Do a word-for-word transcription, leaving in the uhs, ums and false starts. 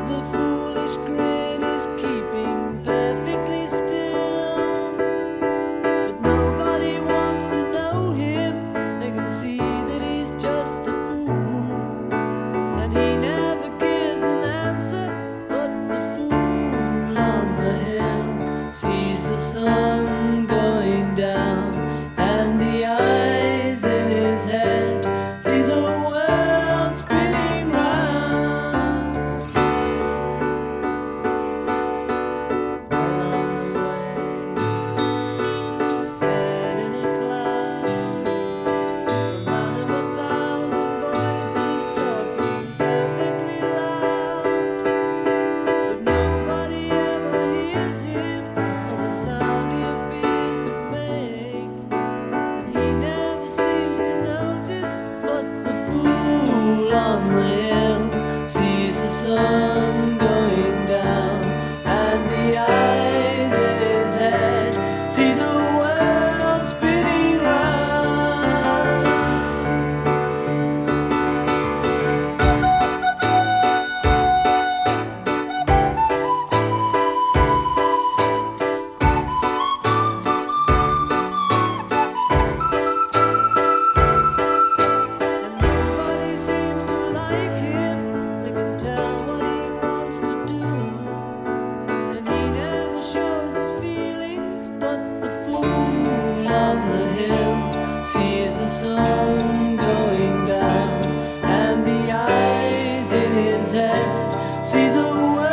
the foolish grin is keeping perfectly still. But nobody wants to know him. They can see that he's just a fool, and he never gives an answer. But the fool on the hill sees the sun going down, and the eyes in his head see the world spinning round. Well on the way, head in a cloud, a man of a thousand voices talking perfectly loud. But nobody ever hears him or the sound he appears to make, and he never seems to notice. But the fool on the hill sees the sun going down, and the eyes in his head see the world spinning round. And nobody seems to like him. They can tell what he wants to do, and he never shows his feelings. But the fool on the hill sees the sun going down, and the eyes in his head see the world